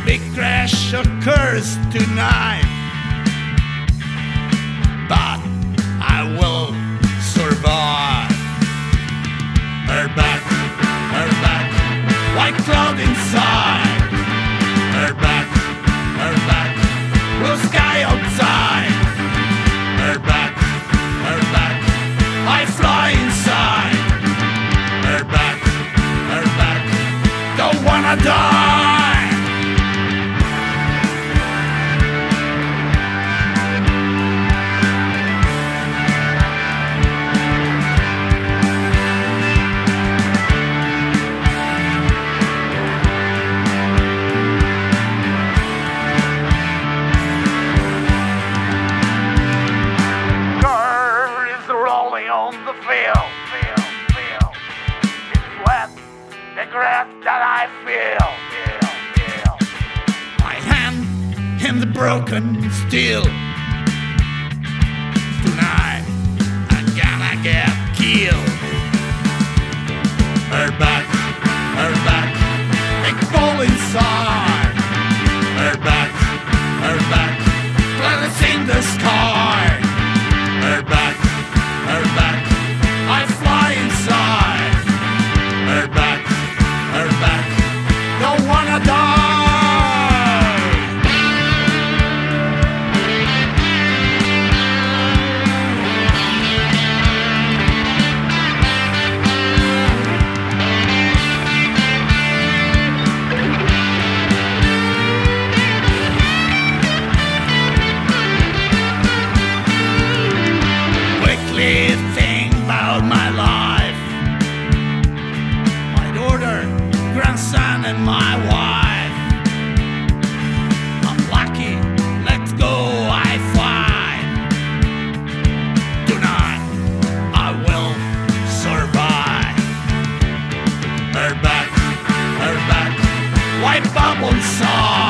big crash occurs tonight, but I will survive. Her back, white cloud inside. Her back, blue sky outside. Her back, I fly inside. Her back, don't wanna die. On the field, it's wet, the grass that I feel. My hand in the broken steel. Tonight I'm gonna get killed. Her back, big ball inside. Her back, planets in the sky. Her back, I fly inside. Her back, don't wanna die. Quickly think about my life, my daughter, grandson and my wife. I'm lucky, let's go, I fight. Tonight I will survive. Her back, white bubble inside.